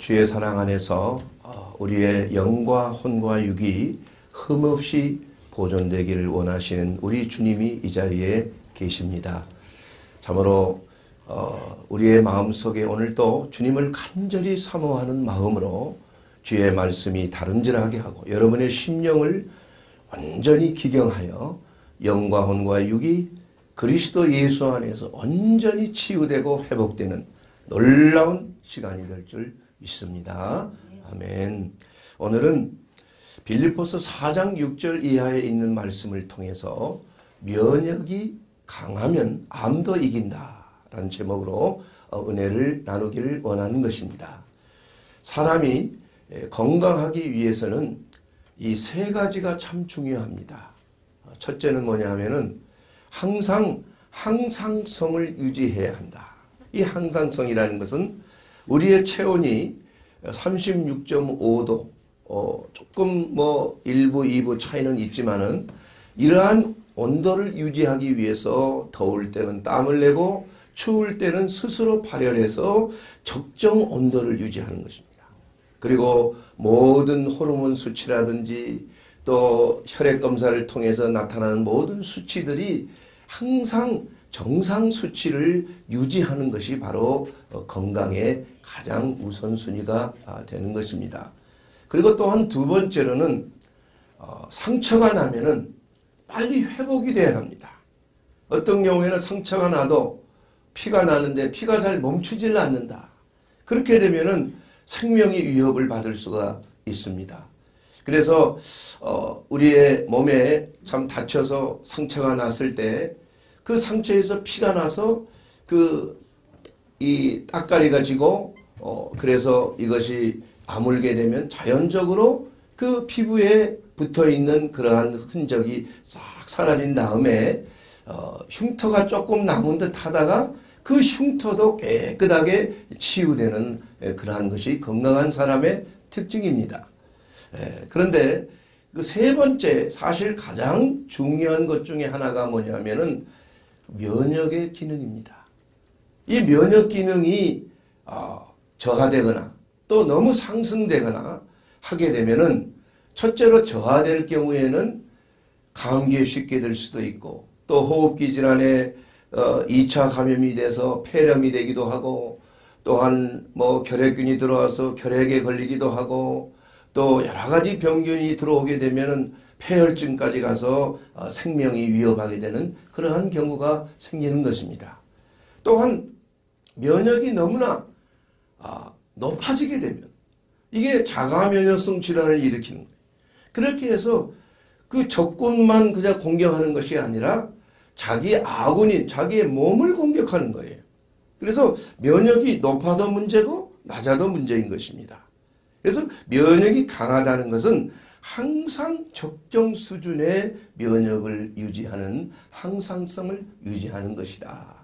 주의 사랑 안에서 우리의 영과 혼과 육이 흠없이 보존되기를 원하시는 우리 주님이 이 자리에 계십니다. 참으로 우리의 마음속에 오늘도 주님을 간절히 사모하는 마음으로 주의 말씀이 다름질하게 하고 여러분의 심령을 완전히 기경하여 영과 혼과 육이 그리스도 예수 안에서 온전히 치유되고 회복되는 놀라운 시간이 될 줄 믿습니다. 아멘. 오늘은 빌립보서 4장 6절 이하에 있는 말씀을 통해서 면역이 강하면 암도 이긴다 라는 제목으로 은혜를 나누기를 원하는 것입니다. 사람이 건강하기 위해서는 이 세 가지가 참 중요합니다. 첫째는 뭐냐 하면은 항상 항상성을 유지해야 한다. 이 항상성이라는 것은 우리의 체온이 36.5도 조금 뭐 1부, 2부 차이는 있지만은 이러한 온도를 유지하기 위해서 더울 때는 땀을 내고 추울 때는 스스로 발열해서 적정 온도를 유지하는 것입니다. 그리고 모든 호르몬 수치라든지 또 혈액 검사를 통해서 나타나는 모든 수치들이 항상 정상 수치를 유지하는 것이 바로 건강의 가장 우선순위가 되는 것입니다. 그리고 또한 두 번째로는 상처가 나면은 빨리 회복이 돼야 합니다. 어떤 경우에는 상처가 나도 피가 나는데 피가 잘 멈추질 않는다. 그렇게 되면은 생명의 위협을 받을 수가 있습니다. 그래서 우리의 몸에 참 다쳐서 상처가 났을 때 그 상처에서 피가 나서 이 따까리가 지고 그래서 이것이 아물게 되면 자연적으로 그 피부에 붙어 있는 그러한 흔적이 싹 사라진 다음에 흉터가 조금 남은 듯 하다가 그 흉터도 깨끗하게 치유되는 그러한 것이 건강한 사람의 특징입니다. 그런데 그 세 번째 사실 가장 중요한 것 중에 하나가 뭐냐면은 면역의 기능입니다. 이 면역 기능이 저하되거나 또 너무 상승되거나 하게 되면은 첫째로 저하될 경우에는 감기에 쉽게 들 수도 있고 또 호흡기 질환에 2차 감염이 돼서 폐렴이 되기도 하고 또한 뭐 결핵균이 들어와서 결핵에 걸리기도 하고 또 여러 가지 병균이 들어오게 되면은 폐혈증까지 가서 생명이 위협하게 되는 그러한 경우가 생기는 것입니다. 또한 면역이 너무나 높아지게 되면 이게 자가 면역성 질환을 일으키는 거예요. 그렇게 해서 그 적군만 그냥 공격하는 것이 아니라 자기 아군인 자기의 몸을 공격하는 거예요. 그래서 면역이 높아도 문제고 낮아도 문제인 것입니다. 그래서 면역이 강하다는 것은 항상 적정 수준의 면역을 유지하는 항상성을 유지하는 것이다.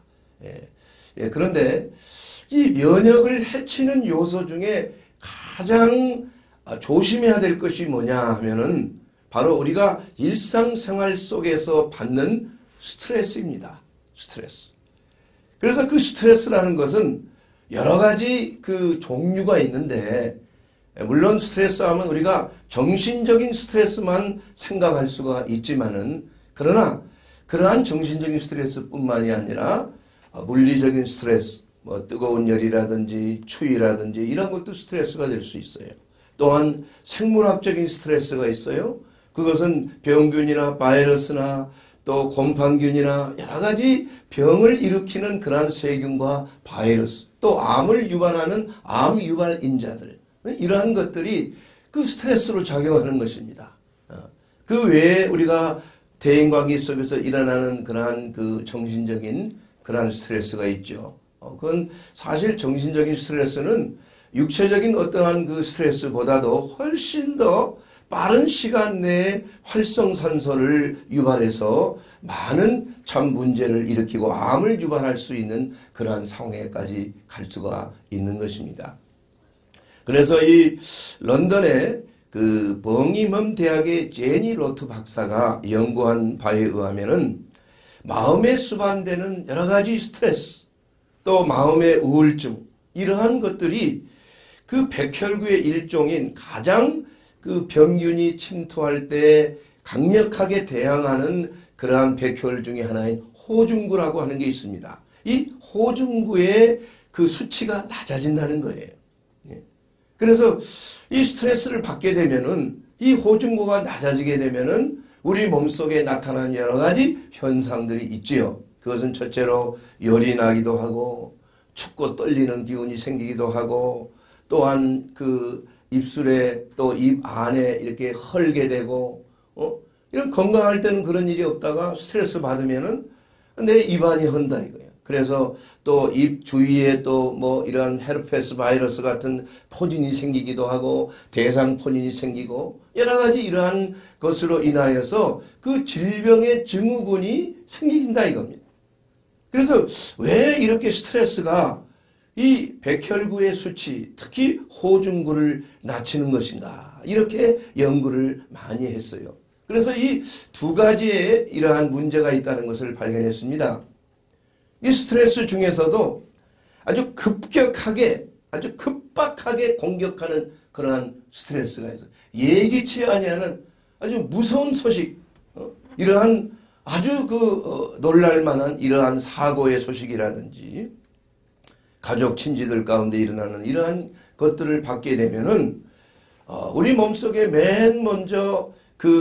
그런데 이 면역을 해치는 요소 중에 가장 조심해야 될 것이 뭐냐 하면은 바로 우리가 일상생활 속에서 받는 스트레스입니다. 스트레스. 그래서 그 스트레스라는 것은 여러 가지 그 종류가 있는데 물론 스트레스 하면 우리가 정신적인 스트레스만 생각할 수가 있지만은 그러나 그러한 정신적인 스트레스뿐만이 아니라 물리적인 스트레스, 뭐 뜨거운 열이라든지 추위라든지 이런 것도 스트레스가 될 수 있어요. 또한 생물학적인 스트레스가 있어요. 그것은 병균이나 바이러스나 또 곰팡균이나 여러 가지 병을 일으키는 그러한 세균과 바이러스, 또 암을 유발하는 암 유발인자들 이러한 것들이 그 스트레스로 작용하는 것입니다. 그 외에 우리가 대인관계 속에서 일어나는 그러한 그 정신적인 그러한 스트레스가 있죠. 그건 사실 정신적인 스트레스는 육체적인 어떠한 그 스트레스보다도 훨씬 더 빠른 시간 내에 활성산소를 유발해서 많은 참 문제를 일으키고 암을 유발할 수 있는 그러한 상황에까지 갈 수가 있는 것입니다. 그래서 이 런던의 그 벙잉엄 대학의 제니 로트 박사가 연구한 바에 의하면은 마음에 수반되는 여러 가지 스트레스 또 마음의 우울증 이러한 것들이 그 백혈구의 일종인 가장 그 병균이 침투할 때 강력하게 대항하는 그러한 백혈 중에 하나인 호중구라고 하는 게 있습니다. 이 호중구의 그 수치가 낮아진다는 거예요. 그래서 이 스트레스를 받게 되면은 이 호중구가 낮아지게 되면은 우리 몸속에 나타나는 여러 가지 현상들이 있지요. 그것은 첫째로 열이 나기도 하고 춥고 떨리는 기운이 생기기도 하고 또한 그 입술에 또 입 안에 이렇게 헐게 되고 이런 건강할 때는 그런 일이 없다가 스트레스 받으면은 내 입안이 헌다 이거예요. 그래서 또 입 주위에 또 뭐 이런 헤르페스 바이러스 같은 포진이 생기기도 하고 대상포진이 생기고 여러 가지 이러한 것으로 인하여서 그 질병의 증후군이 생긴다 이겁니다. 그래서 왜 이렇게 스트레스가 이 백혈구의 수치, 특히 호중구를 낮추는 것인가 이렇게 연구를 많이 했어요. 그래서 이 두 가지의 이러한 문제가 있다는 것을 발견했습니다. 이 스트레스 중에서도 아주 급격하게 아주 급박하게 공격하는 그러한 스트레스가 있어요. 예기치 아니하는 아주 무서운 소식, 이러한 아주 놀랄만한 이러한 사고의 소식이라든지 가족 친지들 가운데 일어나는 이러한 것들을 받게 되면은 우리 몸속에 맨 먼저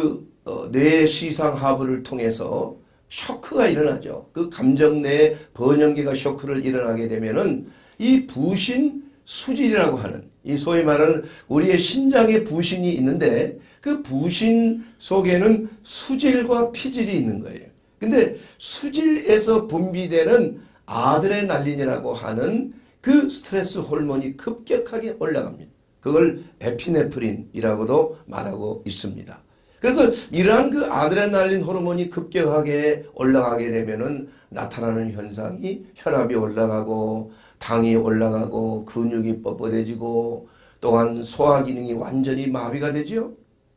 뇌 시상하부를 통해서 쇼크가 일어나죠. 그 감정 내 번영기가 쇼크를 일어나게 되면은 이 부신 수질이라고 하는 이 소위 말하는 우리의 신장에 부신이 있는데 그 부신 속에는 수질과 피질이 있는 거예요. 근데 수질에서 분비되는 아드레날린이라고 하는 그 스트레스 호르몬이 급격하게 올라갑니다. 그걸 에피네프린이라고도 말하고 있습니다. 그래서 이러한 그 아드레날린 호르몬이 급격하게 올라가게 되면은 나타나는 현상이 혈압이 올라가고 당이 올라가고 근육이 뻣뻣해지고 또한 소화 기능이 완전히 마비가 되죠.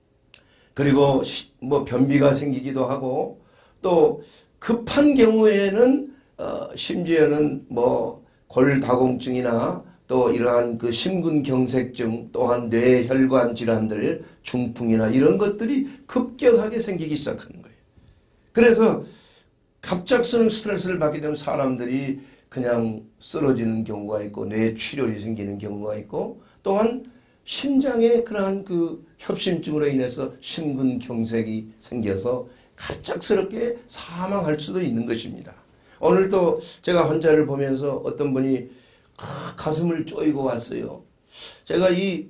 그리고 뭐 변비가 생기기도 하고 또 급한 경우에는 심지어는 뭐 골다공증이나 또 이러한 그 심근경색증 또한 뇌혈관 질환들 중풍이나 이런 것들이 급격하게 생기기 시작하는 거예요. 그래서 갑작스러운 스트레스를 받게 되면 사람들이 그냥 쓰러지는 경우가 있고 뇌출혈이 생기는 경우가 있고 또한 심장에 그러한 그 협심증으로 인해서 심근경색이 생겨서 갑작스럽게 사망할 수도 있는 것입니다. 오늘도 제가 환자를 보면서 어떤 분이 가슴을 쪼이고 왔어요. 제가 이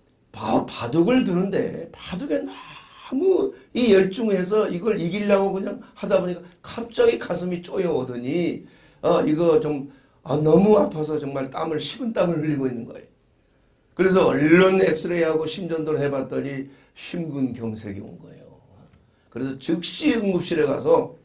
바둑을 두는데 바둑에 너무 이 열중해서 이걸 이기려고 그냥 하다 보니까 갑자기 가슴이 쪼여오더니 이거 좀 너무 아파서 정말 식은 땀을 흘리고 있는 거예요. 그래서 얼른 엑스레이하고 심전도를 해봤더니 심근경색이 온 거예요. 그래서 즉시 응급실에 가서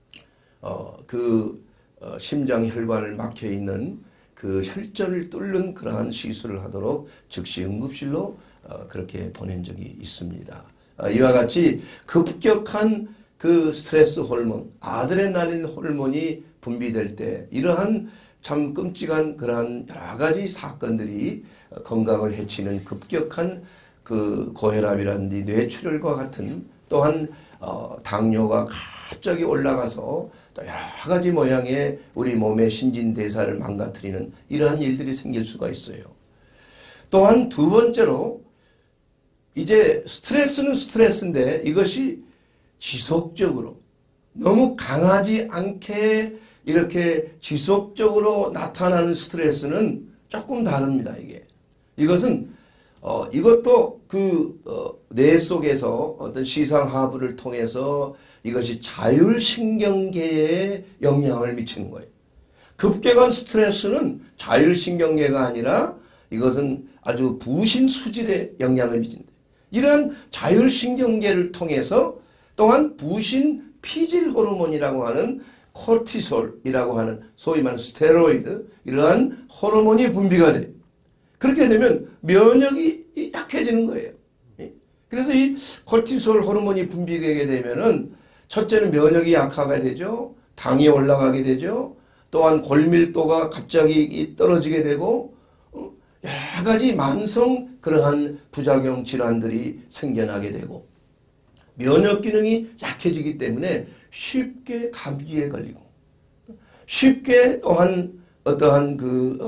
심장 혈관을 막혀 있는 그 혈전을 뚫는 그러한 시술을 하도록 즉시 응급실로 그렇게 보낸 적이 있습니다. 이와 같이 급격한 그 스트레스 호르몬, 아드레날린 호르몬이 분비될 때 이러한 참 끔찍한 그러한 여러 가지 사건들이 건강을 해치는 급격한 그 고혈압이라든지 뇌출혈과 같은 또한 당뇨가 갑자기 올라가서 또 여러 가지 모양의 우리 몸의 신진대사를 망가뜨리는 이러한 일들이 생길 수가 있어요. 또한 두 번째로 이제 스트레스는 스트레스인데 이것이 지속적으로 너무 강하지 않게 이렇게 지속적으로 나타나는 스트레스는 조금 다릅니다. 이것은 이것도 뇌 속에서 어떤 시상하부를 통해서 이것이 자율신경계에 영향을 미치는 거예요. 급격한 스트레스는 자율신경계가 아니라 이것은 아주 부신 수질에 영향을 미친다. 이러한 자율신경계를 통해서 또한 부신 피질 호르몬이라고 하는 코르티솔이라고 하는 소위 말하는 스테로이드 이러한 호르몬이 분비가 돼요. 그렇게 되면 면역이 약해지는 거예요. 그래서 이 코르티솔 호르몬이 분비되게 되면은 첫째는 면역이 약화가 되죠. 당이 올라가게 되죠. 또한 골밀도가 갑자기 떨어지게 되고 여러 가지 만성 그러한 부작용 질환들이 생겨나게 되고 면역 기능이 약해지기 때문에 쉽게 감기에 걸리고 쉽게 또한 어떠한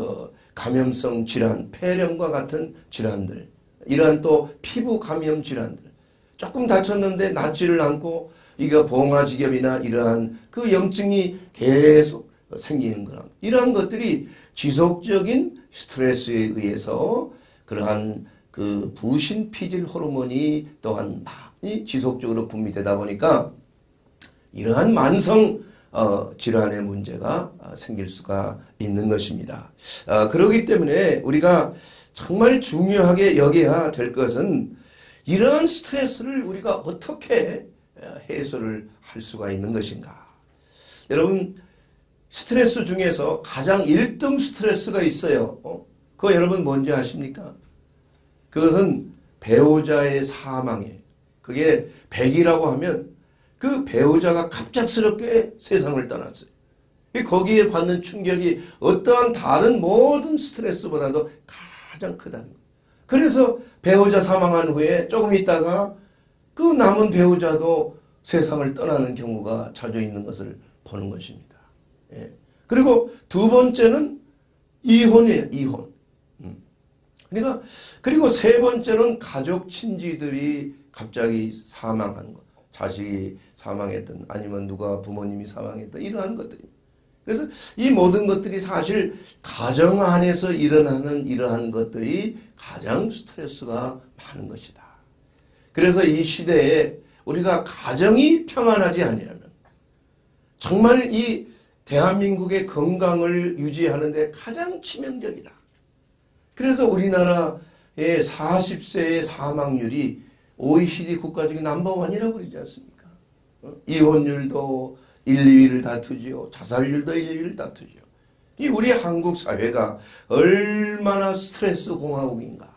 감염성 질환, 폐렴과 같은 질환들, 이러한 또 피부 감염 질환들, 조금 다쳤는데 낫지를 않고 이거 봉화지겹이나 이러한 그 염증이 계속 생기는 거라. 이러한 것들이 지속적인 스트레스에 의해서 그러한 그 부신 피질 호르몬이 또한 많이 지속적으로 분비되다 보니까 이러한 만성 질환의 문제가 생길 수가 있는 것입니다. 그렇기 때문에 우리가 정말 중요하게 여겨야 될 것은 이러한 스트레스를 우리가 어떻게 해소를 할 수가 있는 것인가. 여러분, 스트레스 중에서 가장 1등 스트레스가 있어요. 그거 여러분 뭔지 아십니까? 그것은 배우자의 사망이에요. 그게 100이라고 하면 그 배우자가 갑작스럽게 세상을 떠났어요. 거기에 받는 충격이 어떠한 다른 모든 스트레스보다도 가장 크다는 거예요. 그래서 배우자 사망한 후에 조금 있다가 그 남은 배우자도 세상을 떠나는 경우가 자주 있는 것을 보는 것입니다. 예. 그리고 두 번째는 이혼이에요. 이혼. 그러니까 그리고 세 번째는 가족 친지들이 갑자기 사망하는 것. 자식이 사망했던 아니면 누가 부모님이 사망했던 이러한 것들입니다. 그래서 이 모든 것들이 사실 가정 안에서 일어나는 이러한 것들이 가장 스트레스가 많은 것이다. 그래서 이 시대에 우리가 가정이 평안하지 않으면 정말 이 대한민국의 건강을 유지하는 데 가장 치명적이다. 그래서 우리나라의 40세의 사망률이 OECD 국가 중에 넘버원이라고 그러지 않습니까? 이혼율도 1, 2위를 다투지요. 자살률도 1, 2위를 다투지요. 이 우리 한국 사회가 얼마나 스트레스 공화국인가.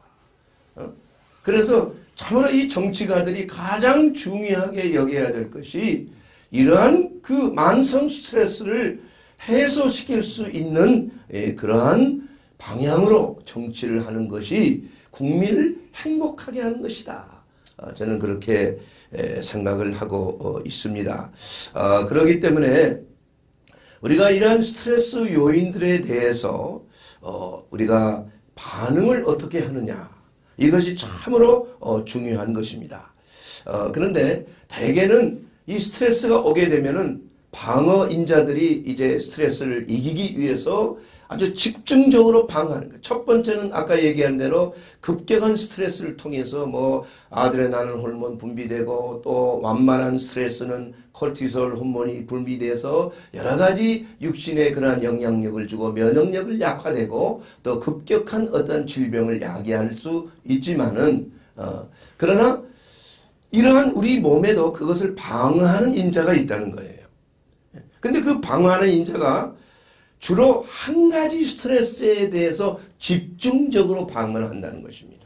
그래서 참으로 이 정치가들이 가장 중요하게 여겨야 될 것이 이러한 그 만성 스트레스를 해소시킬 수 있는 그러한 방향으로 정치를 하는 것이 국민을 행복하게 하는 것이다. 저는 그렇게 생각을 하고 있습니다. 그렇기 때문에 우리가 이러한 스트레스 요인들에 대해서 우리가 반응을 어떻게 하느냐, 이것이 참으로 중요한 것입니다. 그런데 대개는 이 스트레스가 오게 되면은 방어인자들이 이제 스트레스를 이기기 위해서 아주 집중적으로 방어하는 거예요. 첫 번째는 아까 얘기한 대로 급격한 스트레스를 통해서 뭐 아드레날린 호르몬 분비되고 또 완만한 스트레스는 코르티솔 호르몬이 분비돼서 여러 가지 육신에 그러한 영향력을 주고 면역력을 약화되고 또 급격한 어떤 질병을 야기할 수 있지만은 그러나 이러한 우리 몸에도 그것을 방어하는 인자가 있다는 거예요. 근데 그 방어하는 인자가 주로 한 가지 스트레스에 대해서 집중적으로 방어를 한다는 것입니다.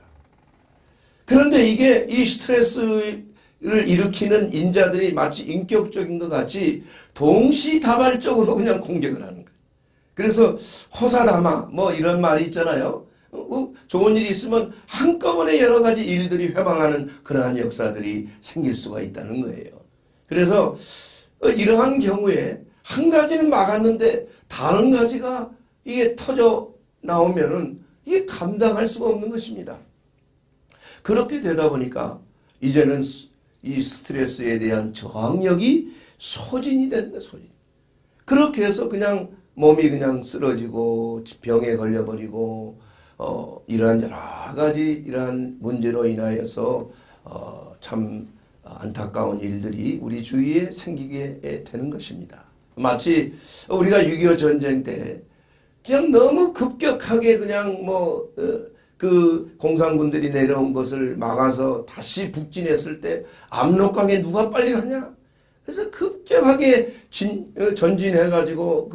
그런데 이게 이 스트레스를 일으키는 인자들이 마치 인격적인 것 같이 동시다발적으로 그냥 공격을 하는 거예요. 그래서 호사다마 뭐 이런 말이 있잖아요. 좋은 일이 있으면 한꺼번에 여러 가지 일들이 회망하는 그러한 역사들이 생길 수가 있다는 거예요. 그래서 이러한 경우에 한 가지는 막았는데 다른 가지가 이게 터져 나오면은 이게 감당할 수가 없는 것입니다. 그렇게 되다 보니까 이제는 이 스트레스에 대한 저항력이 소진이 되는 거예요. 소진. 그렇게 해서 그냥 몸이 그냥 쓰러지고 병에 걸려버리고 이러한 여러 가지 이러한 문제로 인하여서 참 안타까운 일들이 우리 주위에 생기게 되는 것입니다. 마치 우리가 6.25 전쟁 때 그냥 너무 급격하게 그냥 그 공산군들이 내려온 것을 막아서 다시 북진했을 때 압록강에 누가 빨리 가냐? 그래서 급격하게 전진해가지고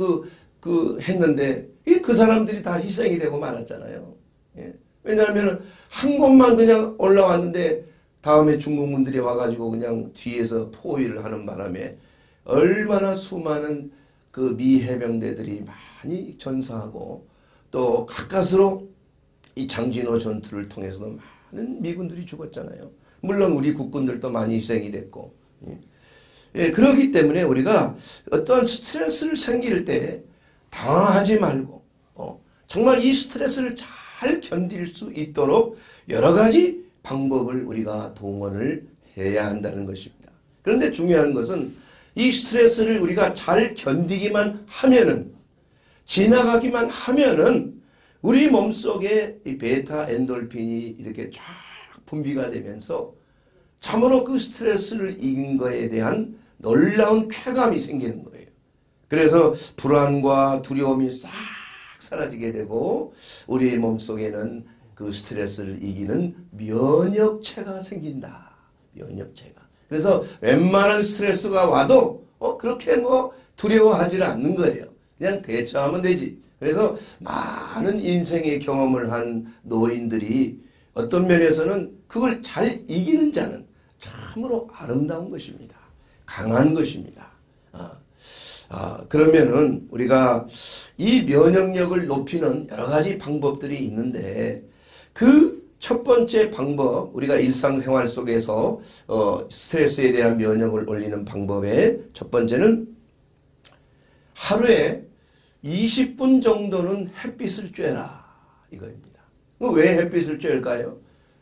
했는데 그 사람들이 다 희생이 되고 말았잖아요. 예. 왜냐하면 한 곳만 그냥 올라왔는데 다음에 중공군들이 와가지고 그냥 뒤에서 포위를 하는 바람에 얼마나 수많은 그 미 해병대들이 많이 전사하고 또 가까스로 이 장진호 전투를 통해서도 많은 미군들이 죽었잖아요. 물론 우리 국군들도 많이 희생이 됐고. 예, 그렇기 때문에 우리가 어떠한 스트레스를 생길 때 당황하지 말고 정말 이 스트레스를 잘 견딜 수 있도록 여러 가지 방법을 우리가 동원을 해야 한다는 것입니다. 그런데 중요한 것은 이 스트레스를 우리가 잘 견디기만 하면은, 지나가기만 하면은 우리 몸속에 이 베타 엔돌핀이 이렇게 쫙 분비가 되면서 참으로 그 스트레스를 이긴 거에 대한 놀라운 쾌감이 생기는 거예요. 그래서 불안과 두려움이 싹 사라지게 되고 우리 몸속에는 그 스트레스를 이기는 면역체가 생긴다. 면역체가. 그래서 웬만한 스트레스가 와도 그렇게 뭐 두려워하지 않는 거예요. 그냥 대처하면 되지. 그래서 많은 인생의 경험을 한 노인들이 어떤 면에서는 그걸 잘 이기는 자는 참으로 아름다운 것입니다. 강한 것입니다. 그러면은 우리가 이 면역력을 높이는 여러 가지 방법들이 있는데 그 첫 번째 방법, 우리가 일상생활 속에서 스트레스에 대한 면역을 올리는 방법의 첫 번째는 하루에 20분 정도는 햇빛을 쬐라 이거입니다. 왜 햇빛을 쬐일까요?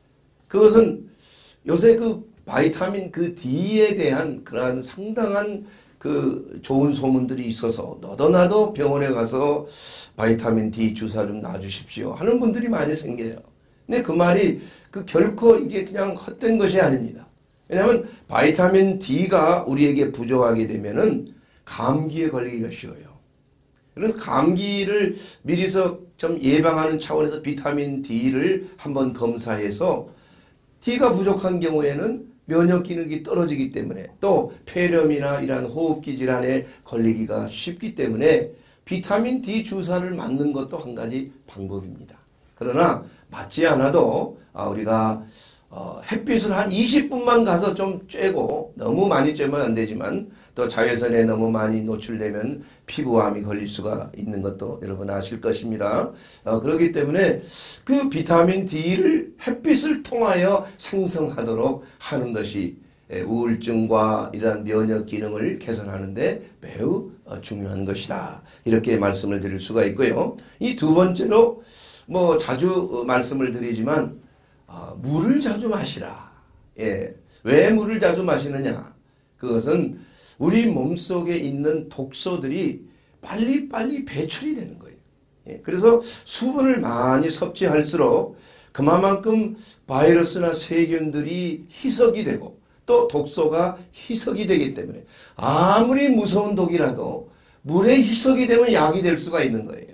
그것은 요새 그 바이타민 그 D에 대한 그러한 상당한 그 좋은 소문들이 있어서 너도 나도 병원에 가서 바이타민 D 주사 좀 놔주십시오 하는 분들이 많이 생겨요. 근데 그 말이 결코 이게 그냥 헛된 것이 아닙니다. 왜냐하면 바이타민 D가 우리에게 부족하게 되면은 감기에 걸리기가 쉬워요. 그래서 감기를 미리서 좀 예방하는 차원에서 비타민 D를 한번 검사해서 D가 부족한 경우에는 면역 기능이 떨어지기 때문에 또 폐렴이나 이러한 호흡기 질환에 걸리기가 쉽기 때문에 비타민 D 주사를 맞는 것도 한 가지 방법입니다. 그러나 맞지 않아도 우리가 햇빛을 한 20분만 가서 좀 쬐고 너무 많이 쬐면 안 되지만 또 자외선에 너무 많이 노출되면 피부암이 걸릴 수가 있는 것도 여러분 아실 것입니다. 그렇기 때문에 그 비타민 D를 햇빛을 통하여 생성하도록 하는 것이 우울증과 이러한 면역 기능을 개선하는 데 매우 중요한 것이다. 이렇게 말씀을 드릴 수가 있고요. 이 두 번째로 뭐 자주 말씀을 드리지만 물을 자주 마시라. 예. 왜 물을 자주 마시느냐? 그것은 우리 몸속에 있는 독소들이 빨리빨리 배출이 되는 거예요. 예. 그래서 수분을 많이 섭취할수록 그만큼 바이러스나 세균들이 희석이 되고 또 독소가 희석이 되기 때문에 아무리 무서운 독이라도 물에 희석이 되면 약이 될 수가 있는 거예요.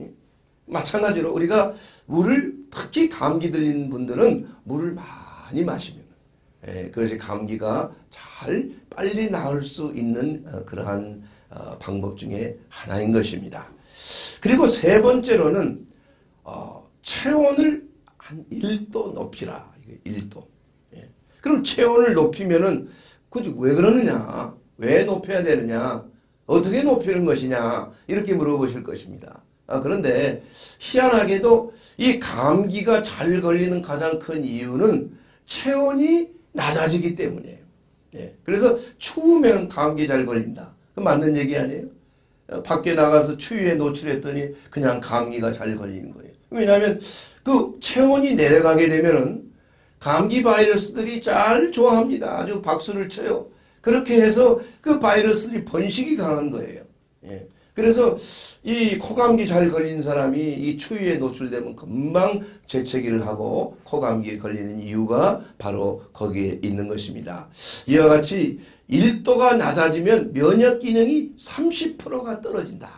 마찬가지로 우리가 물을 특히 감기 들린 분들은 물을 많이 마시면 그것이 감기가 잘 빨리 나을 수 있는 그러한 방법 중에 하나인 것입니다. 그리고 세 번째로는 체온을 한 1도 높이라. 1도. 예. 그럼 체온을 높이면은 굳이 왜 그러느냐? 왜 높여야 되느냐? 어떻게 높이는 것이냐? 이렇게 물어보실 것입니다. 그런데 희한하게도 이 감기가 잘 걸리는 가장 큰 이유는 체온이 낮아지기 때문이에요. 예. 그래서 추우면 감기 잘 걸린다. 그 맞는 얘기 아니에요? 밖에 나가서 추위에 노출했더니 그냥 감기가 잘 걸리는 거예요. 왜냐하면 그 체온이 내려가게 되면은 감기 바이러스들이 잘 좋아합니다. 아주 박수를 쳐요. 그렇게 해서 그 바이러스들이 번식이 강한 거예요. 예. 그래서 이 코감기 잘 걸린 사람이 이 추위에 노출되면 금방 재채기를 하고 코감기에 걸리는 이유가 바로 거기에 있는 것입니다. 이와 같이 1도가 낮아지면 면역 기능이 30%가 떨어진다.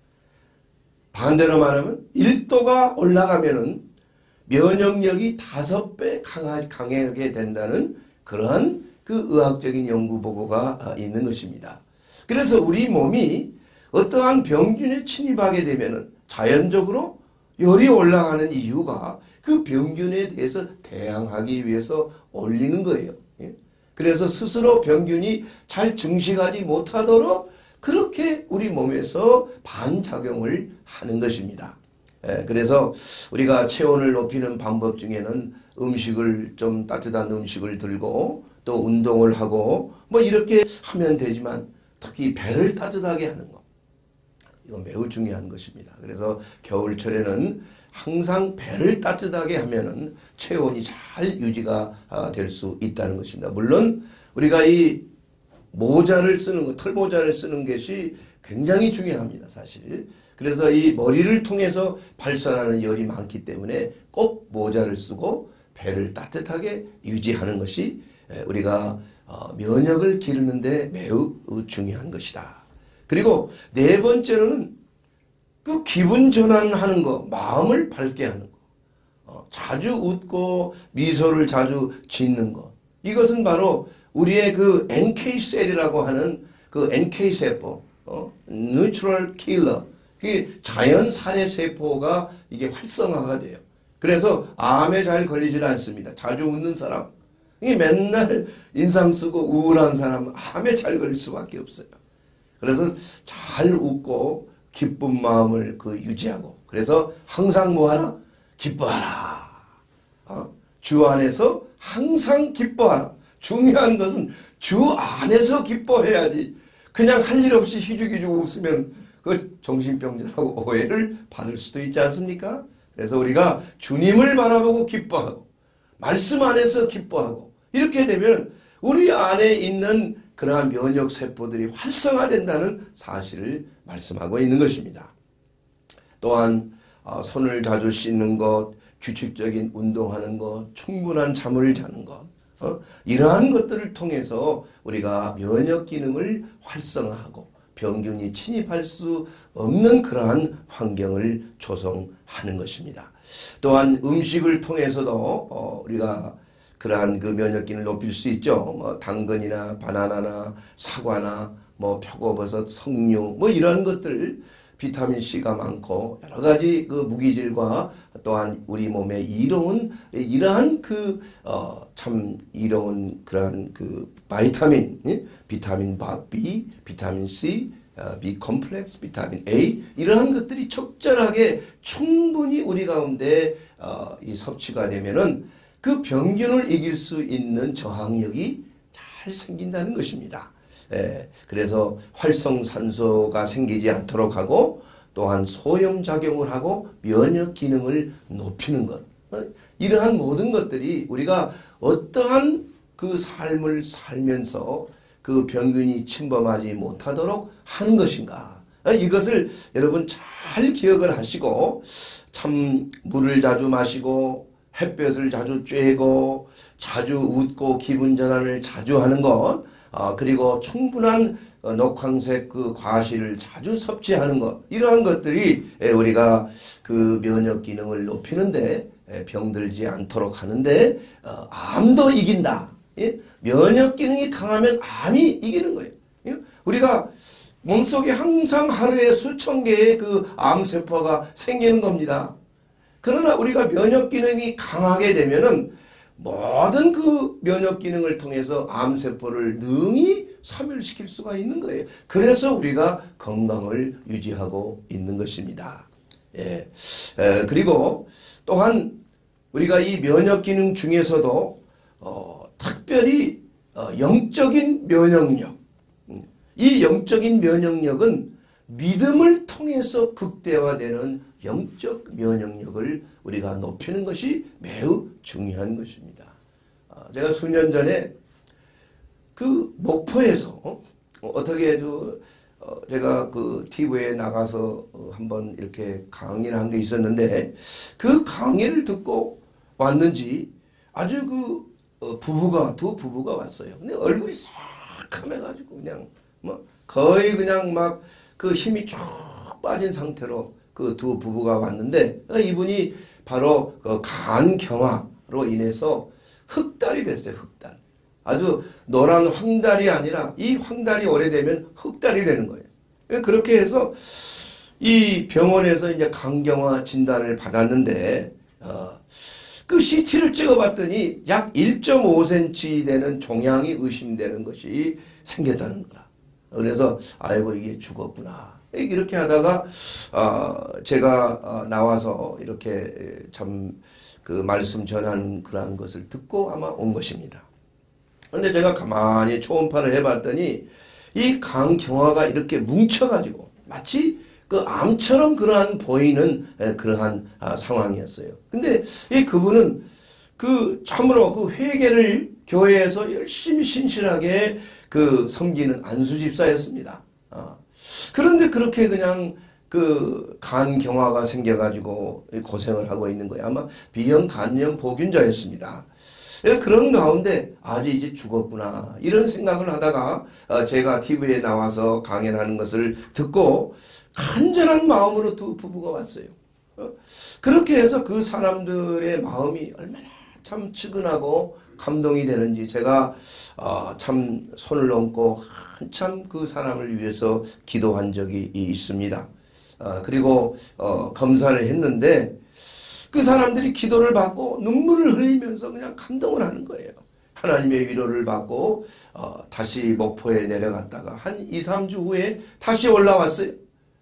반대로 말하면 1도가 올라가면은 면역력이 5배 강하게 된다는 그러한 그 의학적인 연구 보고가 있는 것입니다. 그래서 우리 몸이 어떠한 병균에 침입하게 되면은 자연적으로 열이 올라가는 이유가 그 병균에 대해서 대항하기 위해서 올리는 거예요. 그래서 스스로 병균이 잘 증식하지 못하도록 그렇게 우리 몸에서 반작용을 하는 것입니다. 그래서 우리가 체온을 높이는 방법 중에는 음식을 좀 따뜻한 음식을 들고 또 운동을 하고 뭐 이렇게 하면 되지만 특히 배를 따뜻하게 하는 것. 이건 매우 중요한 것입니다. 그래서 겨울철에는 항상 배를 따뜻하게 하면은 체온이 잘 유지가 될 수 있다는 것입니다. 물론 우리가 이 모자를 쓰는 것, 털모자를 쓰는 것이 굉장히 중요합니다, 사실. 그래서 이 머리를 통해서 발산하는 열이 많기 때문에 꼭 모자를 쓰고 배를 따뜻하게 유지하는 것이 우리가 면역을 기르는데 매우 중요한 것이다. 그리고 네 번째로는 그 기분 전환하는 거, 마음을 밝게 하는 거. 자주 웃고 미소를 자주 짓는 것. 이것은 바로 우리의 그 NK셀이라고 하는 그 NK세포, Natural Killer. 자연 살해 세포가 이게 활성화가 돼요. 그래서 암에 잘 걸리질 않습니다. 자주 웃는 사람. 이 맨날 인상 쓰고 우울한 사람 암에 잘 걸릴 수밖에 없어요. 그래서 잘 웃고 기쁜 마음을 유지하고 그래서 항상 뭐하라? 기뻐하라. 주 안에서 항상 기뻐하라. 중요한 것은 주 안에서 기뻐해야지. 그냥 할 일 없이 희죽희죽 웃으면 그 정신병자라고 오해를 받을 수도 있지 않습니까? 그래서 우리가 주님을 바라보고 기뻐하고 말씀 안에서 기뻐하고 이렇게 되면 우리 안에 있는 그러한 면역 세포들이 활성화된다는 사실을 말씀하고 있는 것입니다. 또한 손을 자주 씻는 것, 규칙적인 운동하는 것, 충분한 잠을 자는 것 이러한 것들을 통해서 우리가 면역 기능을 활성화하고 병균이 침입할 수 없는 그러한 환경을 조성하는 것입니다. 또한 음식을 통해서도 우리가 그러한 그 면역 기능을 높일 수 있죠. 뭐 당근이나 바나나나 사과나 뭐 표고버섯, 석류 뭐 이런 것들 비타민 C가 많고 여러 가지 그 무기질과 또한 우리 몸에 이러한 참 이로운 그러한 그 바이타민, 비타민 B, 비타민 C, B 컴플렉스, 비타민 A 이러한 것들이 적절하게 충분히 우리 가운데 이 섭취가 되면은 그 병균을 이길 수 있는 저항력이 잘 생긴다는 것입니다. 그래서 활성산소가 생기지 않도록 하고 또한 소염작용을 하고 면역 기능을 높이는 것. 이러한 모든 것들이 우리가 어떠한 그 삶을 살면서 그 병균이 침범하지 못하도록 하는 것인가. 이것을 여러분 잘 기억을 하시고 참 물을 자주 마시고 햇볕을 자주 쬐고 자주 웃고 기분 전환을 자주 하는 것 그리고 충분한 녹황색 그 과실을 자주 섭취하는 것 이러한 것들이 우리가 그 면역 기능을 높이는데 병들지 않도록 하는데 암도 이긴다. 면역 기능이 강하면 암이 이기는 거예요. 우리가 몸속에 항상 하루에 수천 개의 그 암세포가 생기는 겁니다. 그러나 우리가 면역 기능이 강하게 되면은 모든 그 면역 기능을 통해서 암세포를 능히 사멸시킬 수가 있는 거예요. 그래서 우리가 건강을 유지하고 있는 것입니다. 그리고 또한 우리가 이 면역 기능 중에서도 특별히 영적인 면역력, 이 영적인 면역력은 믿음을 통해서 극대화되는 영적 면역력을 우리가 높이는 것이 매우 중요한 것입니다. 제가 수년 전에 그 목포에서 어떻게 제가 그 TV에 나가서 한번 이렇게 강의를 한 게 있었는데 그 강의를 듣고 왔는지 아주 두 부부가 왔어요. 근데 얼굴이 새카매가지고 그냥 뭐 거의 그냥 막 그 힘이 쭉 빠진 상태로 그 두 부부가 왔는데 이분이 바로 그 간경화로 인해서 흑달이 됐어요. 흑달. 아주 노란 황달이 아니라 이 황달이 오래되면 흑달이 되는 거예요. 그렇게 해서 이 병원에서 이제 간경화 진단을 받았는데 그 CT를 찍어봤더니 약 1.5cm 되는 종양이 의심되는 것이 생겼다는 거라. 그래서 아이고 이게 죽었구나. 이렇게 하다가 제가 나와서 이렇게 참 그 말씀 전하는 그러한 것을 듣고 아마 온 것입니다. 그런데 제가 가만히 초음파를 해봤더니 이 간경화가 이렇게 뭉쳐가지고 마치 그 암처럼 그러한 보이는 그러한 상황이었어요. 근데 이 그분은 그 참으로 그 회개를 교회에서 열심히 신실하게 그 섬기는 안수집사였습니다. 그런데 그렇게 그냥 그 간경화가 생겨가지고 고생을 하고 있는 거예요. 아마 B형 간염 보균자였습니다. 그런 가운데 아주 이제 죽었구나 이런 생각을 하다가 제가 TV에 나와서 강연하는 것을 듣고 간절한 마음으로 두 부부가 왔어요. 그렇게 해서 그 사람들의 마음이 얼마나 참 측은하고 감동이 되는지 제가 참 손을 얹고 한참 그 사람을 위해서 기도한 적이 있습니다. 그리고 검사를 했는데 그 사람들이 기도를 받고 눈물을 흘리면서 그냥 감동을 하는 거예요. 하나님의 위로를 받고 다시 목포에 내려갔다가 한 2, 3주 후에 다시 올라왔어요.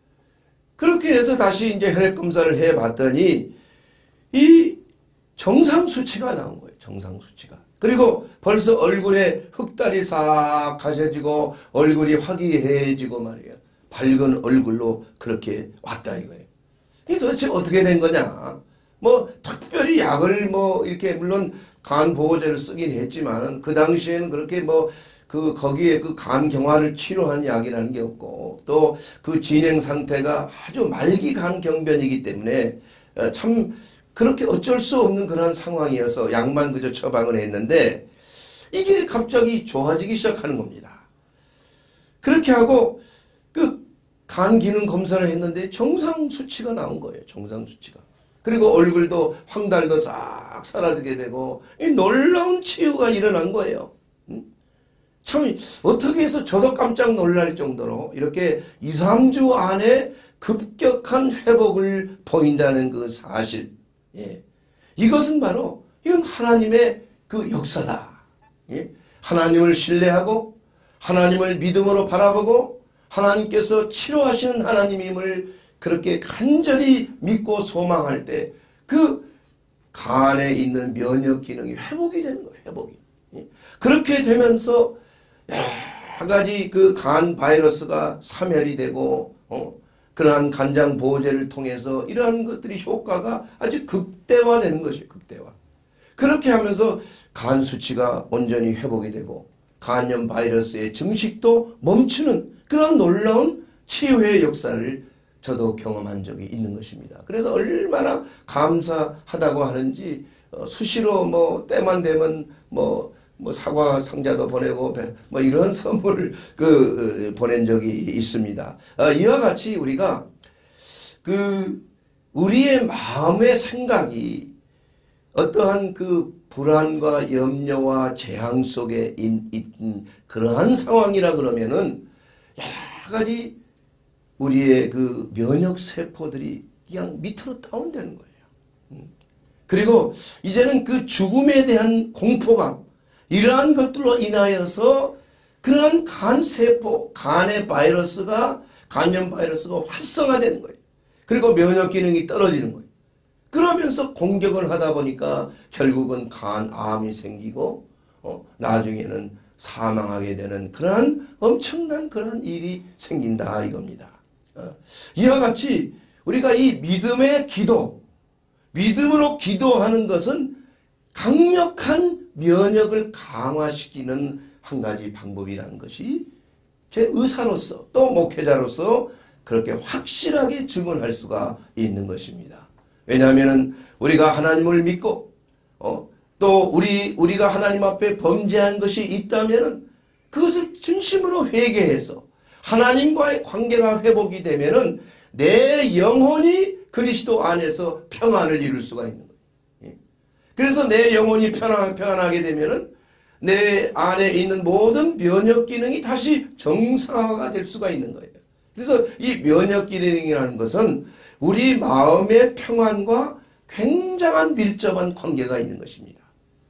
그렇게 해서 다시 이제 혈액 검사를 해 봤더니 이 정상 수치가 나온 거예요. 정상 수치가. 그리고 벌써 얼굴에 흑달이 싹 가셔지고 얼굴이 화기애애해지고 말이에요. 밝은 얼굴로 그렇게 왔다 이거예요. 이게 도대체 어떻게 된 거냐? 뭐 특별히 약을 뭐 이렇게 물론 간 보호제를 쓰긴 했지만 그 당시에는 그렇게 뭐 그 거기에 그 간경화를 치료한 약이라는 게 없고 또 그 진행 상태가 아주 말기 간경변이기 때문에 참 그렇게 어쩔 수 없는 그런 상황이어서 약만 그저 처방을 했는데 이게 갑자기 좋아지기 시작하는 겁니다. 그렇게 하고 그 간 기능 검사를 했는데 정상 수치가 나온 거예요. 정상 수치가. 그리고 얼굴도 황달도 싹 사라지게 되고 이 놀라운 치유가 일어난 거예요. 참 어떻게 해서 저도 깜짝 놀랄 정도로 이렇게 2, 3주 안에 급격한 회복을 보인다는 그 사실. 예. 이것은 바로 이건 하나님의 그 역사다. 예. 하나님을 신뢰하고 하나님을 믿음으로 바라보고 하나님께서 치료하시는 하나님임을 그렇게 간절히 믿고 소망할 때 그 간에 있는 면역 기능이 회복이 되는 거예요. 회복이. 그렇게 되면서 여러 가지 그 간 바이러스가 사멸이 되고 그러한 간장 보호제를 통해서 이러한 것들이 효과가 아주 극대화되는 것이에요. 극대화. 그렇게 하면서 간 수치가 온전히 회복이 되고 간염 바이러스의 증식도 멈추는 그런 놀라운 치유의 역사를 저도 경험한 적이 있는 것입니다. 그래서 얼마나 감사하다고 하는지 수시로 뭐 때만 되면 뭐 사과 상자도 보내고 뭐 이런 선물을 보낸 적이 있습니다. 이와 같이 우리가 우리의 마음의 생각이 어떠한 그 불안과 염려와 재앙 속에 있는 그러한 상황이라 그러면은 여러 가지 우리의 그 면역 세포들이 그냥 밑으로 다운되는 거예요. 그리고 이제는 그 죽음에 대한 공포감 이러한 것들로 인하여서 그러한 간세포, 간의 바이러스가 간염 바이러스가 활성화되는 거예요. 그리고 면역 기능이 떨어지는 거예요. 그러면서 공격을 하다 보니까 결국은 간암이 생기고 나중에는 사망하게 되는 그러한 엄청난 그런 일이 생긴다 이겁니다. 이와 같이 우리가 이 믿음의 기도, 믿음으로 기도하는 것은 강력한 면역을 강화시키는 한 가지 방법이라는 것이 제 의사로서 또 목회자로서 그렇게 확실하게 증언할 수가 있는 것입니다. 왜냐하면 우리가 하나님을 믿고 또 우리가 하나님 앞에 범죄한 것이 있다면 그것을 진심으로 회개해서 하나님과의 관계가 회복이 되면은 내 영혼이 그리스도 안에서 평안을 이룰 수가 있는 거예요. 그래서 내 영혼이 평안하게 되면은 내 안에 있는 모든 면역 기능이 다시 정상화가 될 수가 있는 거예요. 그래서 이 면역 기능이라는 것은 우리 마음의 평안과 굉장한 밀접한 관계가 있는 것입니다.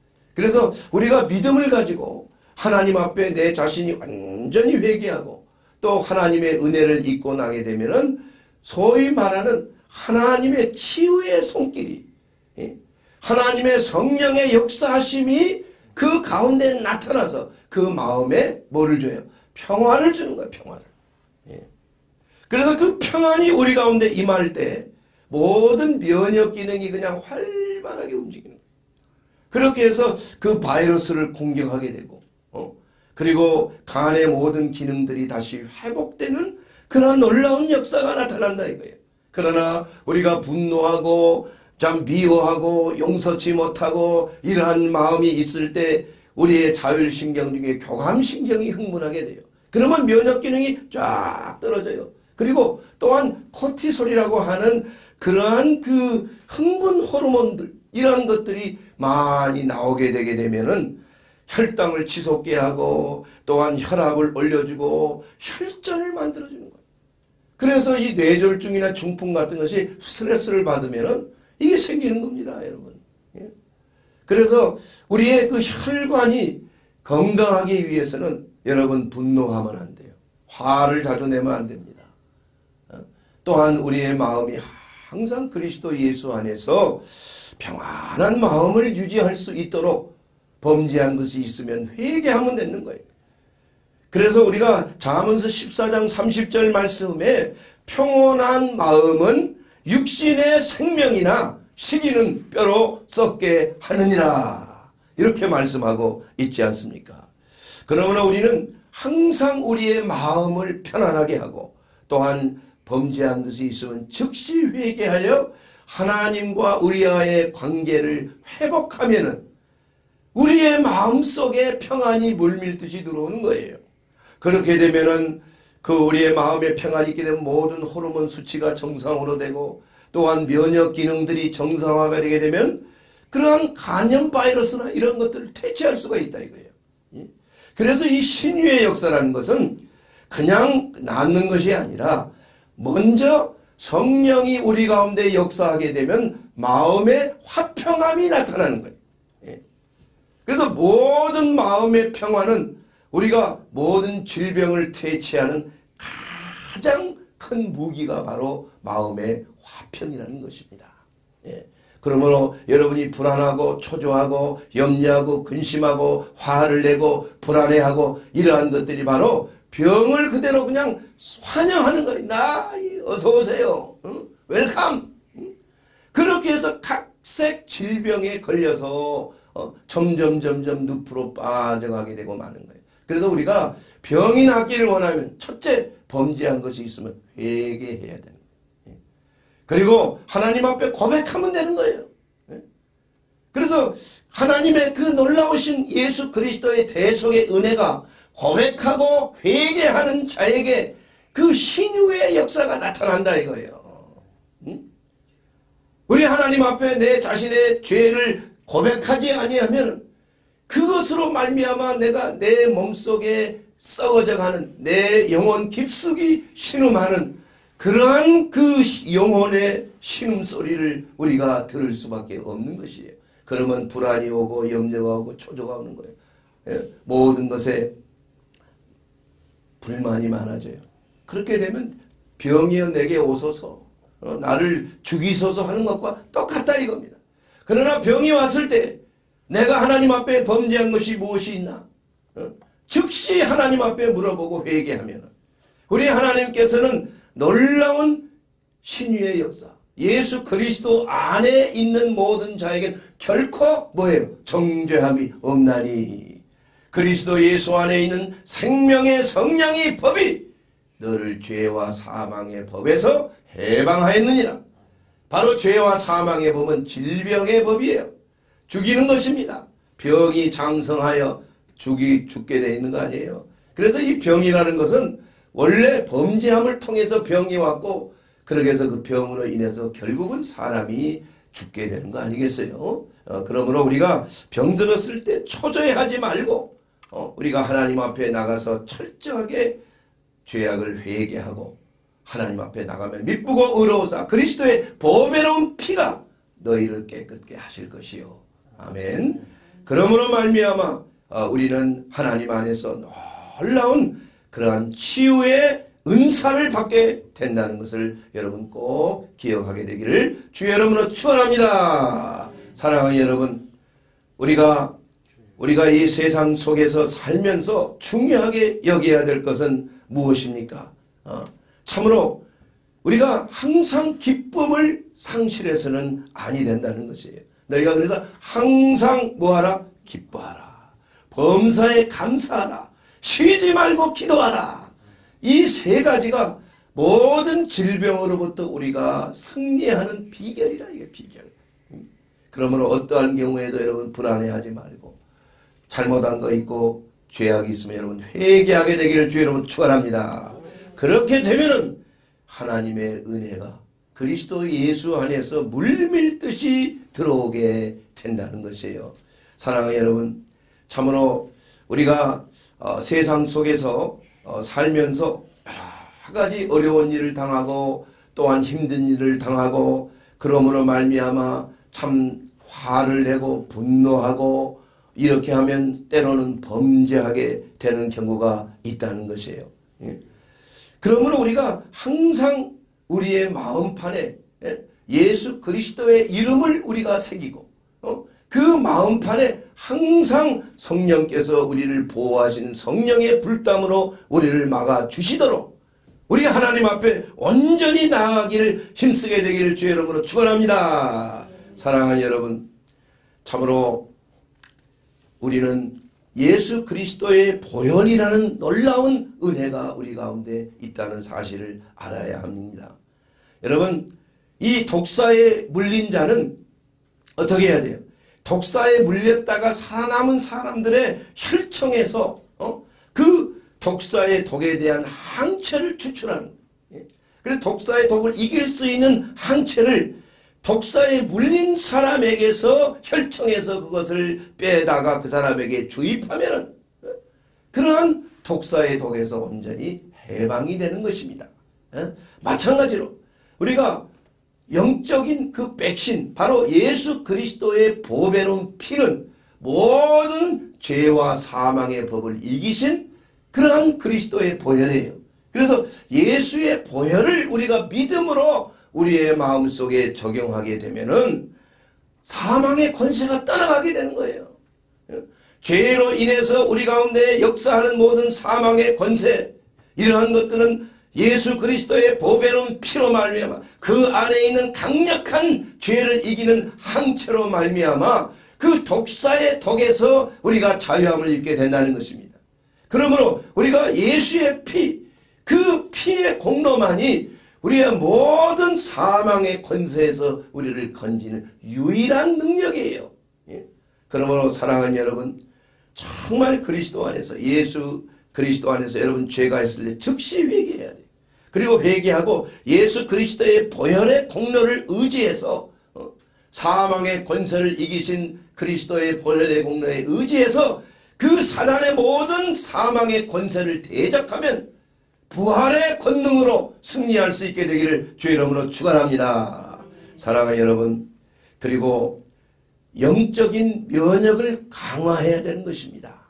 그래서 우리가 믿음을 가지고 하나님 앞에 내 자신이 완전히 회개하고 또 하나님의 은혜를 입고 나게 되면은 소위 말하는 하나님의 치유의 손길이, 하나님의 성령의 역사하심이 그 가운데 나타나서 그 마음에 뭐를 줘요? 평안을 주는 거예요. 평안을. 그래서 그 평안이 우리 가운데 임할 때 모든 면역 기능이 그냥 활발하게 움직이는 거예요. 그렇게 해서 그 바이러스를 공격하게 되고, 그리고 간의 모든 기능들이 다시 회복되는 그런 놀라운 역사가 나타난다 이거예요. 그러나 우리가 분노하고 참 미워하고 용서치 못하고 이러한 마음이 있을 때 우리의 자율신경 중에 교감신경이 흥분하게 돼요. 그러면 면역 기능이 쫙 떨어져요. 그리고 또한 코티솔이라고 하는 그러한 그 흥분 호르몬들, 이런 것들이 많이 나오게 되게 되면은 혈당을 치솟게 하고 또한 혈압을 올려주고 혈전을 만들어주는 거예요. 그래서 이 뇌졸중이나 중풍 같은 것이 스트레스를 받으면은 이게 생기는 겁니다, 여러분. 그래서 우리의 그 혈관이 건강하기 위해서는 여러분 분노하면 안 돼요. 화를 자주 내면 안 됩니다. 또한 우리의 마음이 항상 그리스도 예수 안에서 평안한 마음을 유지할 수 있도록 범죄한 것이 있으면 회개하면 되는 거예요. 그래서 우리가 잠언서 14장 30절 말씀에 평온한 마음은 육신의 생명이나 시기는 뼈로 썩게 하느니라, 이렇게 말씀하고 있지 않습니까? 그러므로 우리는 항상 우리의 마음을 편안하게 하고 또한 범죄한 것이 있으면 즉시 회개하여 하나님과 우리와의 관계를 회복하면은 우리의 마음속에 평안이 물밀듯이 들어오는 거예요. 그렇게 되면은 그 우리의 마음에 평안이 있게 되면 모든 호르몬 수치가 정상으로 되고 또한 면역 기능들이 정상화가 되게 되면 그러한 간염 바이러스나 이런 것들을 퇴치할 수가 있다 이거예요. 그래서 이 신유의 역사라는 것은 그냥 낫는 것이 아니라 먼저 성령이 우리 가운데 역사하게 되면 마음의 화평함이 나타나는 거예요. 그래서 모든 마음의 평화는 우리가 모든 질병을 퇴치하는 가장 큰 무기가 바로 마음의 화평이라는 것입니다. 그러므로 여러분이 불안하고 초조하고 염려하고 근심하고 화를 내고 불안해하고 이러한 것들이 바로 병을 그대로 그냥 환영하는 거예요. 나 어서 오세요. 웰컴. 그렇게 해서 각색 질병에 걸려서 점점 늪으로 빠져가게 되고 마는 거예요. 그래서 우리가 병이 낫기를 원하면 첫째, 범죄한 것이 있으면 회개해야 되는 거예요. 그리고 하나님 앞에 고백하면 되는 거예요. 그래서 하나님의 그 놀라우신 예수 그리스도의 대속의 은혜가 고백하고 회개하는 자에게 그 신유의 역사가 나타난다 이거예요. 우리 하나님 앞에 내 자신의 죄를 고백하지 아니하면 그것으로 말미암아 내가 내 몸속에 썩어져가는 내 영혼 깊숙이 신음하는 그러한 그 영혼의 신음소리를 우리가 들을 수밖에 없는 것이에요. 그러면 불안이 오고 염려가 오고 초조가 오는 거예요. 모든 것에 불만이 많아져요. 그렇게 되면 병이여 내게 오소서, 나를 죽이소서 하는 것과 똑같다 이겁니다. 그러나 병이 왔을 때 내가 하나님 앞에 범죄한 것이 무엇이 있나? 즉시 하나님 앞에 물어보고 회개하면 우리 하나님께서는 놀라운 신유의 역사, 예수 그리스도 안에 있는 모든 자에게는 결코 뭐예요? 정죄함이 없나니 그리스도 예수 안에 있는 생명의 성령의 법이 너를 죄와 사망의 법에서 해방하였느니라. 바로 죄와 사망의 법은 질병의 법이에요. 죽이는 것입니다. 병이 장성하여 죽게 되어 있는 거 아니에요. 그래서 이 병이라는 것은 원래 범죄함을 통해서 병이 왔고 그렇게 해서 그 병으로 인해서 결국은 사람이 죽게 되는 거 아니겠어요? 그러므로 우리가 병들었을 때 초조해하지 말고 우리가 하나님 앞에 나가서 철저하게 죄악을 회개하고 하나님 앞에 나가면 미쁘고 의로우사 그리스도의 보배로운 피가 너희를 깨끗게 하실 것이요. 아멘. 그러므로 말미암아 우리는 하나님 안에서 놀라운 그러한 치유의 은사를 받게 된다는 것을 여러분 꼭 기억하게 되기를 주 여러분으로 축원합니다. 사랑하는 여러분, 우리가 이 세상 속에서 살면서 중요하게 여겨야 될 것은 무엇입니까? 참으로 우리가 항상 기쁨을 상실해서는 아니 된다는 것이에요. 너희가 그래서 항상 뭐하라? 기뻐하라. 범사에 감사하라. 쉬지 말고 기도하라. 이 세 가지가 모든 질병으로부터 우리가 승리하는 비결이라, 이게 비결. 그러므로 어떠한 경우에도 여러분 불안해하지 말고, 잘못한 거 있고 죄악이 있으면 여러분 회개하게 되기를 주 여러분 축원합니다. 그렇게 되면은 하나님의 은혜가 그리스도 예수 안에서 물밀듯이 들어오게 된다는 것이에요. 사랑하는 여러분, 참으로 우리가 세상 속에서 살면서 여러 가지 어려운 일을 당하고 또한 힘든 일을 당하고, 그러므로 말미암아 참 화를 내고 분노하고 이렇게 하면 때로는 범죄하게 되는 경우가 있다는 것이에요. 그러므로 우리가 항상 우리의 마음판에 예수 그리스도의 이름을 우리가 새기고, 그 마음판에 항상 성령께서 우리를 보호하시는 성령의 불담으로 우리를 막아주시도록 우리 하나님 앞에 온전히 나아가기를 힘쓰게 되기를 주의 이름으로 축원합니다. 사랑하는 여러분, 참으로 우리는 예수 그리스도의 보혈이라는 놀라운 은혜가 우리 가운데 있다는 사실을 알아야 합니다. 여러분, 이 독사에 물린 자는 어떻게 해야 돼요? 독사에 물렸다가 살아남은 사람들의 혈청에서 그 독사의 독에 대한 항체를 추출하는 거예요. 그래서 독사의 독을 이길 수 있는 항체를 독사에 물린 사람에게서 혈청에서 그것을 빼다가 그 사람에게 주입하면은 그러한 독사의 독에서 온전히 해방이 되는 것입니다. 마찬가지로 우리가 영적인 그 백신, 바로 예수 그리스도의 보배로운 피는 모든 죄와 사망의 법을 이기신 그러한 그리스도의 보혈이에요. 그래서 예수의 보혈을 우리가 믿음으로 우리의 마음속에 적용하게 되면은 사망의 권세가 떠나가게 되는 거예요. 죄로 인해서 우리 가운데 역사하는 모든 사망의 권세, 이러한 것들은 예수 그리스도의 보배로운 피로 말미암아 그 안에 있는 강력한 죄를 이기는 항체로 말미암아 그 독사의 독에서 우리가 자유함을 입게 된다는 것입니다. 그러므로 우리가 예수의 피, 그 피의 공로만이 우리의 모든 사망의 권세에서 우리를 건지는 유일한 능력이에요. 그러므로 사랑하는 여러분, 정말 그리스도 안에서, 예수 그리스도 안에서 여러분 죄가 있을 때 즉시 회개해야 돼요. 그리고 회개하고 예수 그리스도의 보혈의 공로를 의지해서 사망의 권세를 이기신 그리스도의 보혈의 공로에 의지해서 그 사단의 모든 사망의 권세를 대적하면 부활의 권능으로 승리할 수 있게 되기를 주의 이름으로 축원합니다. 사랑하는 여러분, 그리고 영적인 면역을 강화해야 되는 것입니다.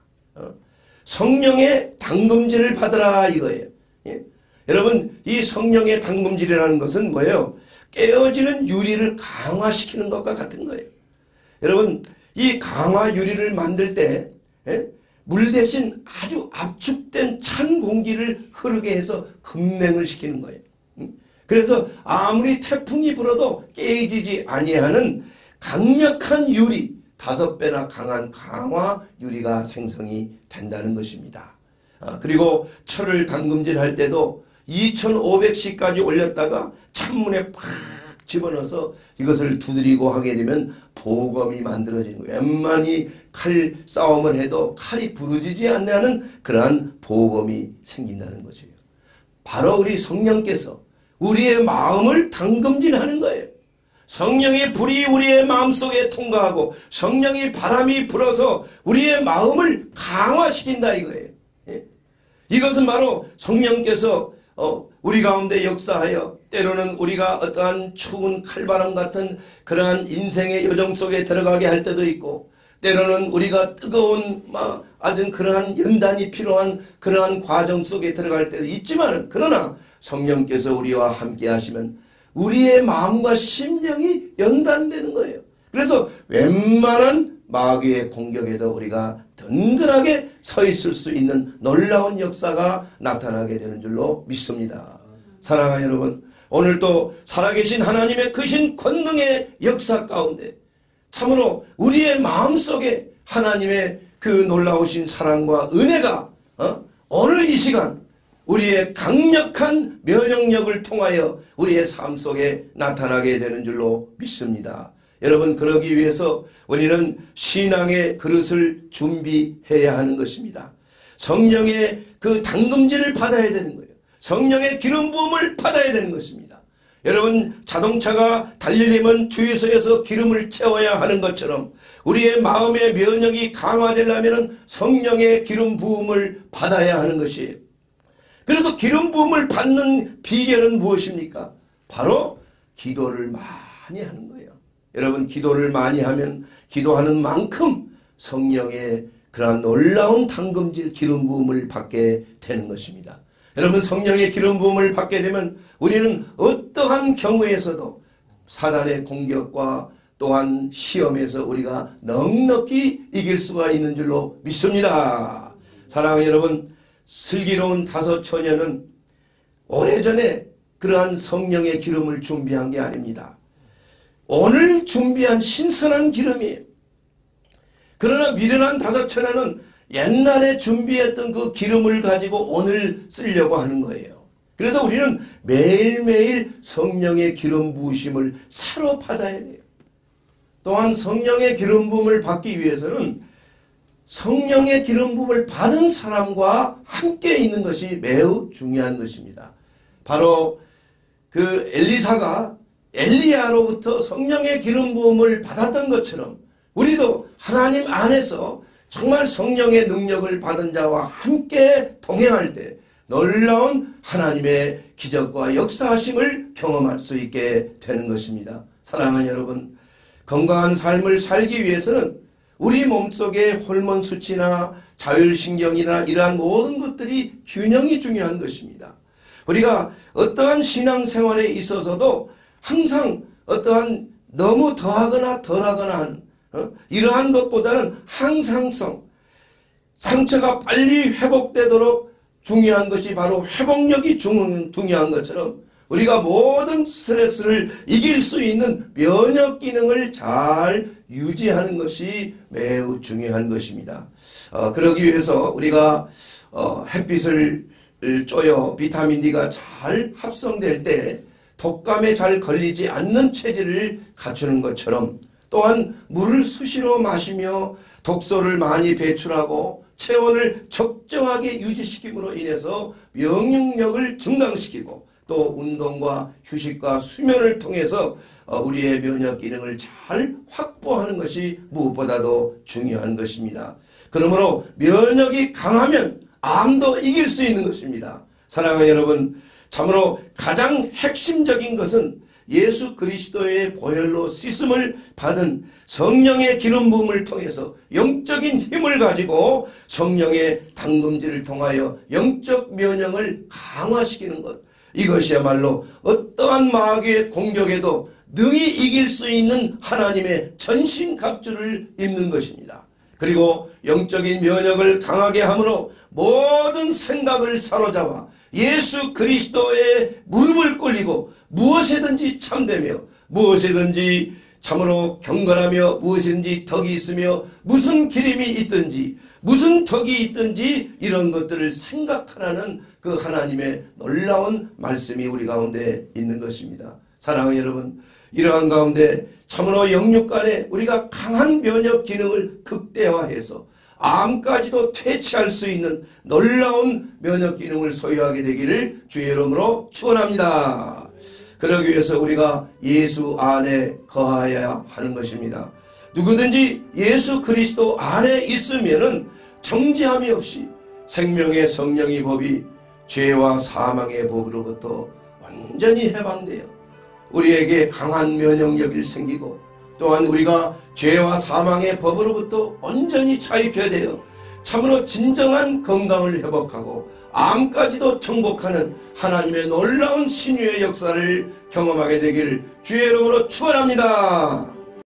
성령의 담금질을 받으라 이거예요. 여러분, 이 성령의 담금질이라는 것은 뭐예요? 깨어지는 유리를 강화시키는 것과 같은 거예요. 여러분, 이 강화 유리를 만들 때 물 대신 아주 압축된 찬 공기를 흐르게 해서 급냉을 시키는 거예요. 그래서 아무리 태풍이 불어도 깨지지 아니하는 강력한 유리, 5배나 강한 강화 유리가 생성이 된다는 것입니다. 그리고 철을 담금질할 때도 2500C까지 올렸다가 찬물에 팍 집어넣어서 이것을 두드리고 하게 되면 보검이 만들어지는 거예요. 웬만히 칼 싸움을 해도 칼이 부러지지 않는 그러한 보검이 생긴다는 것이에요. 바로 우리 성령께서 우리의 마음을 담금질하는 거예요. 성령의 불이 우리의 마음속에 통과하고 성령의 바람이 불어서 우리의 마음을 강화시킨다 이거예요. 이것은 바로 성령께서 우리 가운데 역사하여 때로는 우리가 어떠한 추운 칼바람 같은 그러한 인생의 요정 속에 들어가게 할 때도 있고, 때로는 우리가 뜨거운 아주 그러한 연단이 필요한 그러한 과정 속에 들어갈 때도 있지만, 그러나 성령께서 우리와 함께 하시면 우리의 마음과 심령이 연단되는 거예요. 그래서 웬만한 마귀의 공격에도 우리가 든든하게 서 있을 수 있는 놀라운 역사가 나타나게 되는 줄로 믿습니다. 사랑하는 여러분, 오늘도 살아계신 하나님의 크신 권능의 역사 가운데 참으로 우리의 마음속에 하나님의 그 놀라우신 사랑과 은혜가 오늘 이 시간 우리의 강력한 면역력을 통하여 우리의 삶 속에 나타나게 되는 줄로 믿습니다. 여러분, 그러기 위해서 우리는 신앙의 그릇을 준비해야 하는 것입니다. 성령의 그 담금질을 받아야 되는 거예요. 성령의 기름 부음을 받아야 되는 것입니다. 여러분, 자동차가 달리려면 주유소에서 기름을 채워야 하는 것처럼 우리의 마음의 면역이 강화되려면 성령의 기름 부음을 받아야 하는 것이에요. 그래서 기름 부음을 받는 비결은 무엇입니까? 바로 기도를 많이 하는 거예요. 여러분, 기도를 많이 하면 기도하는 만큼 성령의 그러한 놀라운 담금질 기름 부음을 받게 되는 것입니다. 여러분, 성령의 기름 부음을 받게 되면 우리는 어떠한 경우에서도 사단의 공격과 또한 시험에서 우리가 넉넉히 이길 수가 있는 줄로 믿습니다. 사랑하는 여러분, 슬기로운 다섯 처녀는 오래전에 그러한 성령의 기름을 준비한 게 아닙니다. 오늘 준비한 신선한 기름이에요. 그러나 미련한 다섯 처녀는 옛날에 준비했던 그 기름을 가지고 오늘 쓰려고 하는 거예요. 그래서 우리는 매일매일 성령의 기름 부으심을 새로 받아야 돼요. 또한 성령의 기름 부음을 받기 위해서는 성령의 기름 부음을 받은 사람과 함께 있는 것이 매우 중요한 것입니다. 바로 그 엘리사가 엘리야로부터 성령의 기름 부음을 받았던 것처럼 우리도 하나님 안에서 정말 성령의 능력을 받은 자와 함께 동행할 때 놀라운 하나님의 기적과 역사하심을 경험할 수 있게 되는 것입니다. 사랑하는 여러분, 건강한 삶을 살기 위해서는 우리 몸속의 호르몬 수치나 자율신경이나 이러한 모든 것들이 균형이 중요한 것입니다. 우리가 어떠한 신앙생활에 있어서도 항상 어떠한 너무 더하거나 덜하거나 하는 이러한 것보다는 항상성, 상처가 빨리 회복되도록 중요한 것이 바로 회복력이 중요한 것처럼 우리가 모든 스트레스를 이길 수 있는 면역 기능을 잘 유지하는 것이 매우 중요한 것입니다. 그러기 위해서 우리가 햇빛을 쬐어 비타민 D가 잘 합성될 때 독감에 잘 걸리지 않는 체질을 갖추는 것처럼 또한 물을 수시로 마시며 독소를 많이 배출하고 체온을 적정하게 유지시킴으로 인해서 면역력을 증강시키고 또 운동과 휴식과 수면을 통해서 우리의 면역 기능을 잘 확보하는 것이 무엇보다도 중요한 것입니다. 그러므로 면역이 강하면 암도 이길 수 있는 것입니다. 사랑하는 여러분, 참으로 가장 핵심적인 것은 예수 그리스도의 보혈로 씻음을 받은 성령의 기름 부음을 통해서 영적인 힘을 가지고 성령의 담금질을 통하여 영적 면역을 강화시키는 것, 이것이야말로 어떠한 마귀의 공격에도 능히 이길 수 있는 하나님의 전신갑주를 입는 것입니다. 그리고 영적인 면역을 강하게 함으로 모든 생각을 사로잡아 예수 그리스도의 무릎을 꿇리고 무엇이든지 참되며 무엇이든지 참으로 경건하며 무엇이든지 덕이 있으며 무슨 기림이 있든지 무슨 덕이 있든지 이런 것들을 생각하라는 그 하나님의 놀라운 말씀이 우리 가운데 있는 것입니다. 사랑하는 여러분, 이러한 가운데 참으로 영육간에 우리가 강한 면역 기능을 극대화해서 암까지도 퇴치할 수 있는 놀라운 면역 기능을 소유하게 되기를 주의 이름으로 축원합니다. 그러기 위해서 우리가 예수 안에 거하여야 하는 것입니다. 누구든지 예수 그리스도 안에 있으면은 정죄함이 없이 생명의 성령의 법이 죄와 사망의 법으로부터 완전히 해방되어 우리에게 강한 면역력이 생기고 또한 우리가 죄와 사망의 법으로부터 온전히 자유케 되어 참으로 진정한 건강을 회복하고 암까지도 정복하는 하나님의 놀라운 신유의 역사를 경험하게 되길 주의 이름으로 축원합니다.